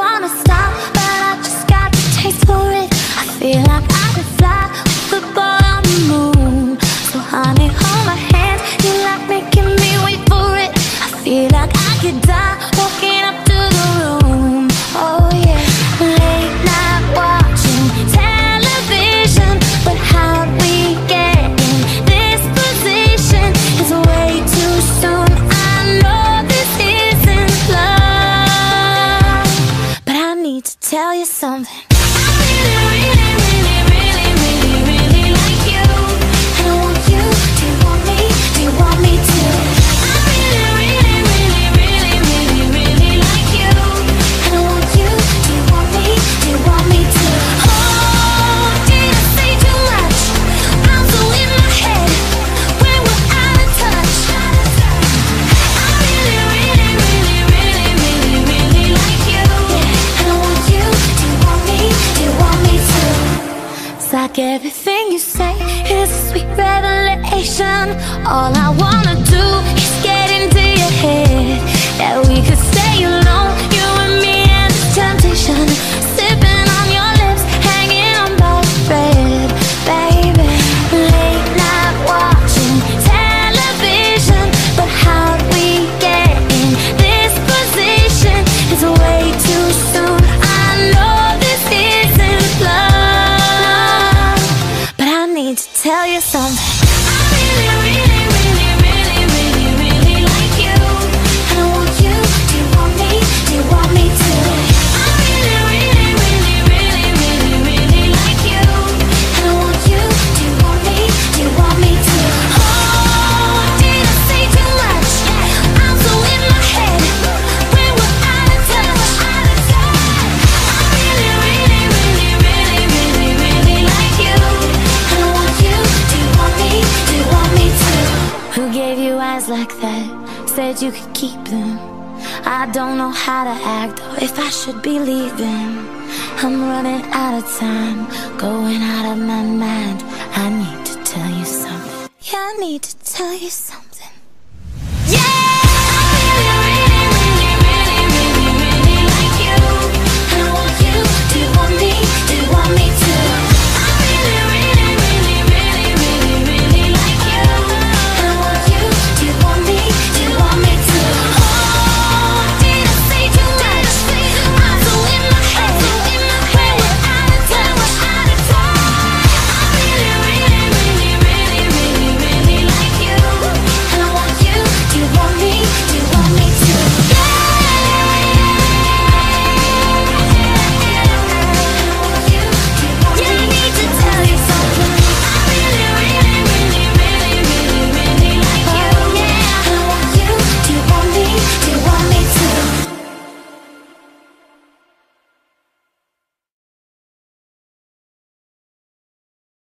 wanna stop, but I just got the taste for it. I feel like I could fly with the ball on the moon. So honey, hold my hand, you like making me wait for it. I feel like I could die walking up to the room. Oh yeah, late night watching television, but how'd we get in this position? It's way too soon, I know this isn't love, but I need to tell you something. Like everything you say is a sweet revelation. All I wanna do is get into your head. That we could stay alone, you and me and this temptation. Sipping on your lips, hanging on by a thread. Baby, late night watching television, but how'd we get in this position? It's way too soon, I know this isn't love, but I need to tell you something. I really like you, and I want you. Do you want me? Do you want me to? I really like you, and I want you. Do you want me? Do you want me to? Oh, did I say too much? I'm so in my head when we're out of touch. I really like you, and I want you. Do you want me? Do you want me to? Who gave you eyes like that? Said you could keep them. I don't know how to act or if I should be leaving. I'm running out of time, going out of my mind. I need to tell you something. Yeah, I need to tell you something.